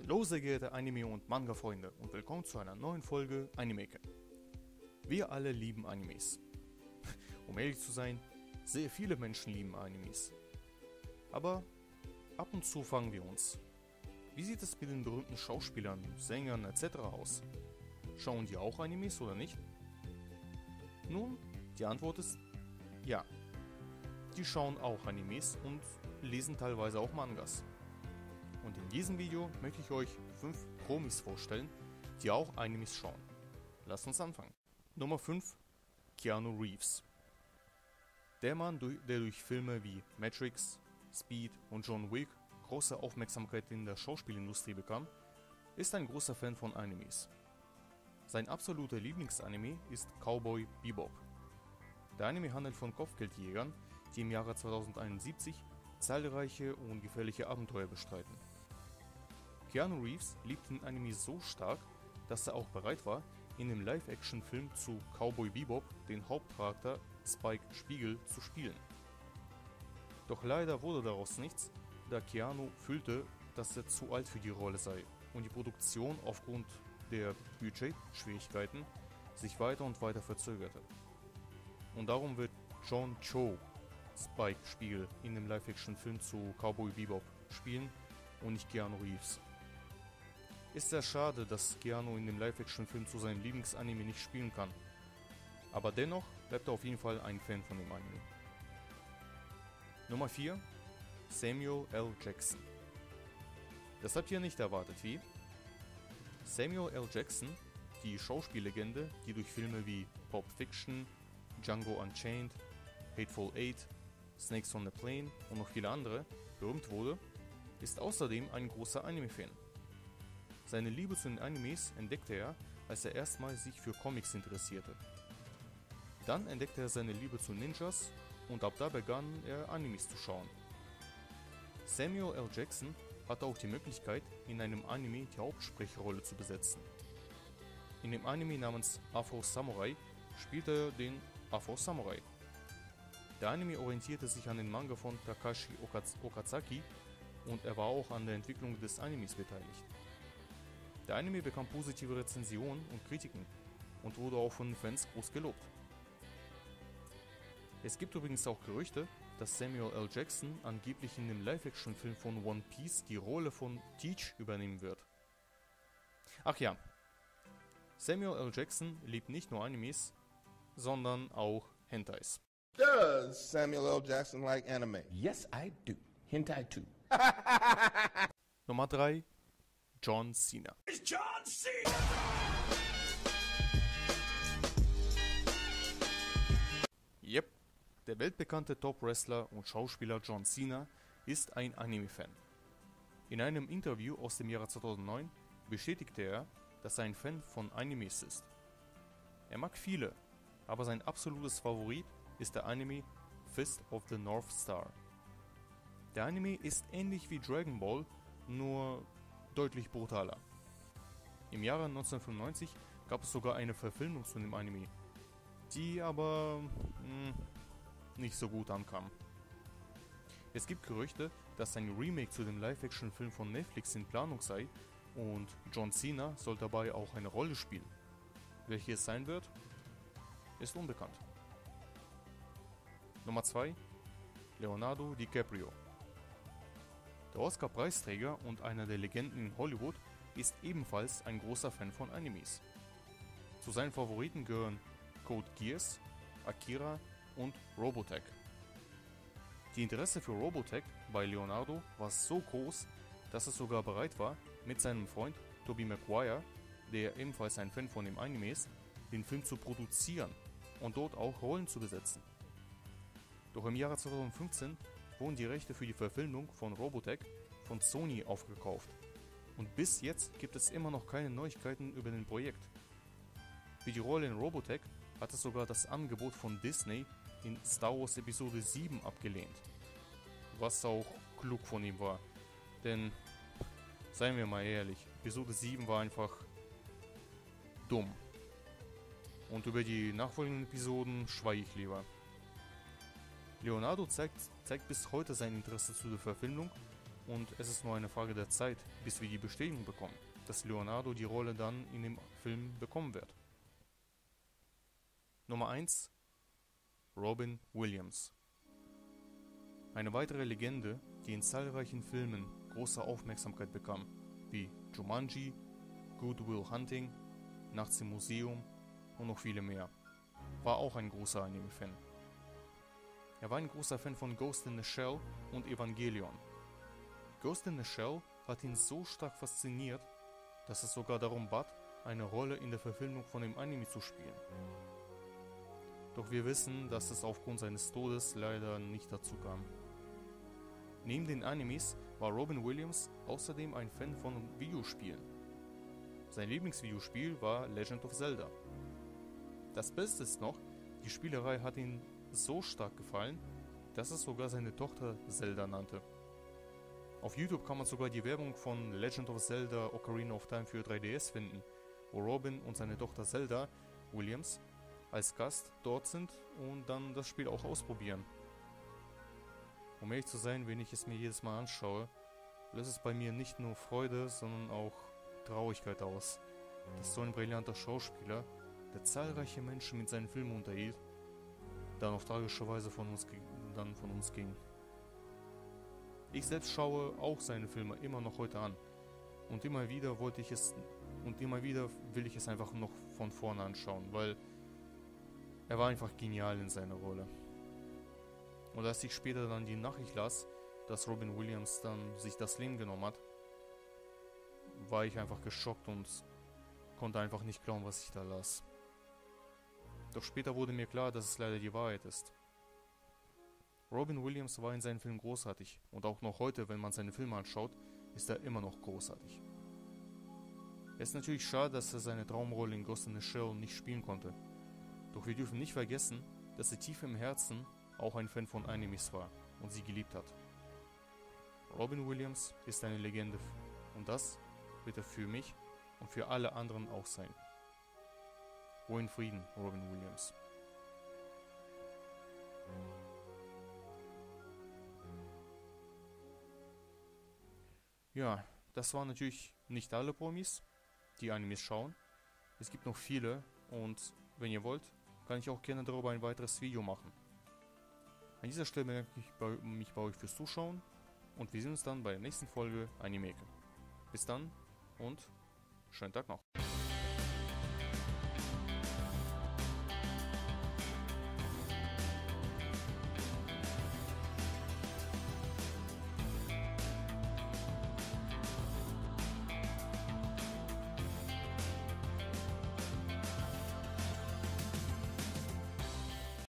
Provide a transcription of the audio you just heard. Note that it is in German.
Hallo sehr geehrte Anime- und Manga-Freunde und willkommen zu einer neuen Folge Animeke. Wir alle lieben Animes. Um ehrlich zu sein, sehr viele Menschen lieben Animes. Aber ab und zu fragen wir uns, wie sieht es mit den berühmten Schauspielern, Sängern etc. aus? Schauen die auch Animes oder nicht? Nun, die Antwort ist ja. Die schauen auch Animes und lesen teilweise auch Mangas. Und in diesem Video möchte ich euch 5 Promis vorstellen, die auch Animes schauen. Lasst uns anfangen. Nummer 5. Keanu Reeves. Der Mann, der durch Filme wie Matrix, Speed und John Wick große Aufmerksamkeit in der Schauspielindustrie bekam, ist ein großer Fan von Animes. Sein absoluter Lieblingsanime ist Cowboy Bebop. Der Anime handelt von Kopfgeldjägern, die im Jahre 2071 zahlreiche und gefährliche Abenteuer bestreiten. Keanu Reeves liebt den Anime so stark, dass er auch bereit war, in dem Live-Action-Film zu Cowboy Bebop den Hauptcharakter Spike Spiegel zu spielen. Doch leider wurde daraus nichts, da Keanu fühlte, dass er zu alt für die Rolle sei und die Produktion aufgrund der Budgetschwierigkeiten sich weiter und weiter verzögerte. Und darum wird John Cho Spike Spiegel in dem Live-Action-Film zu Cowboy Bebop spielen und nicht Keanu Reeves. Ist sehr schade, dass Keanu in dem Live-Action-Film zu seinem Lieblingsanime nicht spielen kann. Aber dennoch bleibt er auf jeden Fall ein Fan von dem Anime. Nummer 4. Samuel L. Jackson. Das habt ihr nicht erwartet, wie? Samuel L. Jackson, die Schauspiellegende, die durch Filme wie Pulp Fiction, Django Unchained, Hateful Eight, Snakes on the Plane und noch viele andere berühmt wurde, ist außerdem ein großer Anime-Fan. Seine Liebe zu den Animes entdeckte er, als er erstmals sich für Comics interessierte. Dann entdeckte er seine Liebe zu Ninjas und ab da begann er Animes zu schauen. Samuel L. Jackson hatte auch die Möglichkeit, in einem Anime die Hauptsprechrolle zu besetzen. In dem Anime namens Afro Samurai spielte er den Afro Samurai. Der Anime orientierte sich an den Manga von Takashi Okazaki und er war auch an der Entwicklung des Animes beteiligt. Der Anime bekam positive Rezensionen und Kritiken und wurde auch von Fans groß gelobt. Es gibt übrigens auch Gerüchte, dass Samuel L. Jackson angeblich in dem Live-Action-Film von One Piece die Rolle von Teach übernehmen wird. Ach ja, Samuel L. Jackson liebt nicht nur Animes, sondern auch Hentais. Does Samuel L. Jackson like anime? Yes, I do. Hentai too. Nummer 3. John Cena. It's John Cena! Yep, der weltbekannte Top-Wrestler und Schauspieler John Cena ist ein Anime-Fan. In einem Interview aus dem Jahre 2009 bestätigte er, dass er ein Fan von Animes ist. Er mag viele, aber sein absolutes Favorit ist der Anime Fist of the North Star. Der Anime ist ähnlich wie Dragon Ball, nur deutlich brutaler. Im Jahre 1995 gab es sogar eine Verfilmung zu dem Anime, die aber nicht so gut ankam. Es gibt Gerüchte, dass ein Remake zu dem Live-Action-Film von Netflix in Planung sei und John Cena soll dabei auch eine Rolle spielen. Welche es sein wird, ist unbekannt. Nummer 2. Leonardo DiCaprio. Der Oscar-Preisträger und einer der Legenden in Hollywood ist ebenfalls ein großer Fan von Animes. Zu seinen Favoriten gehören Code Geass, Akira und Robotech. Die Interesse für Robotech bei Leonardo war so groß, dass er sogar bereit war, mit seinem Freund Tobey Maguire, der ebenfalls ein Fan von dem Anime ist, den Film zu produzieren und dort auch Rollen zu besetzen. Doch im Jahre 2015 wurden die Rechte für die Verfilmung von Robotech von Sony aufgekauft. Und bis jetzt gibt es immer noch keine Neuigkeiten über den Projekt. Für die Rolle in Robotech hat es sogar das Angebot von Disney in Star Wars Episode 7 abgelehnt. Was auch klug von ihm war. Denn, seien wir mal ehrlich, Episode 7 war einfach dumm. Und über die nachfolgenden Episoden schweige ich lieber. Leonardo zeigt bis heute sein Interesse zu der Verfilmung und es ist nur eine Frage der Zeit, bis wir die Bestätigung bekommen, dass Leonardo die Rolle dann in dem Film bekommen wird. Nummer 1: Robin Williams. Eine weitere Legende, die in zahlreichen Filmen große Aufmerksamkeit bekam, wie Jumanji, Good Will Hunting, Nachts im Museum und noch viele mehr, war auch ein großer Anime-Fan. Er war ein großer Fan von Ghost in the Shell und Evangelion. Ghost in the Shell hat ihn so stark fasziniert, dass er sogar darum bat, eine Rolle in der Verfilmung von dem Anime zu spielen. Doch wir wissen, dass es aufgrund seines Todes leider nicht dazu kam. Neben den Animes war Robin Williams außerdem ein Fan von Videospielen. Sein Lieblingsvideospiel war Legend of Zelda. Das Beste ist noch, die Spielerei hat ihm so stark gefallen, dass er sogar seine Tochter Zelda nannte. Auf YouTube kann man sogar die Werbung von Legend of Zelda Ocarina of Time für 3DS finden, wo Robin und seine Tochter Zelda Williams als Gast dort sind und dann das Spiel auch ausprobieren. Um ehrlich zu sein, wenn ich es mir jedes Mal anschaue, löst es bei mir nicht nur Freude, sondern auch Traurigkeit aus, dass so ein brillanter Schauspieler, der zahlreiche Menschen mit seinen Filmen unterhielt, dann auf tragische Weise von uns ging. Ich selbst schaue auch seine Filme immer noch heute an und immer wieder will ich es einfach noch von vorne anschauen, weil er war einfach genial in seiner Rolle. Und als ich später dann die Nachricht las, dass Robin Williams dann sich das Leben genommen hat, war ich einfach geschockt und konnte einfach nicht glauben, was ich da las. Doch später wurde mir klar, dass es leider die Wahrheit ist. Robin Williams war in seinen Filmen großartig und auch noch heute, wenn man seine Filme anschaut, ist er immer noch großartig. Es ist natürlich schade, dass er seine Traumrolle in Ghost in the Shell nicht spielen konnte. Doch wir dürfen nicht vergessen, dass er tief im Herzen auch ein Fan von Animes war und sie geliebt hat. Robin Williams ist eine Legende und das wird er für mich und für alle anderen auch sein. Ruhe in Frieden, Robin Williams. Ja, das waren natürlich nicht alle Promis, die Animes schauen. Es gibt noch viele und wenn ihr wollt, kann ich auch gerne darüber ein weiteres Video machen. An dieser Stelle bedanke ich mich bei euch fürs Zuschauen und wir sehen uns dann bei der nächsten Folge Animeke. Bis dann und schönen Tag noch.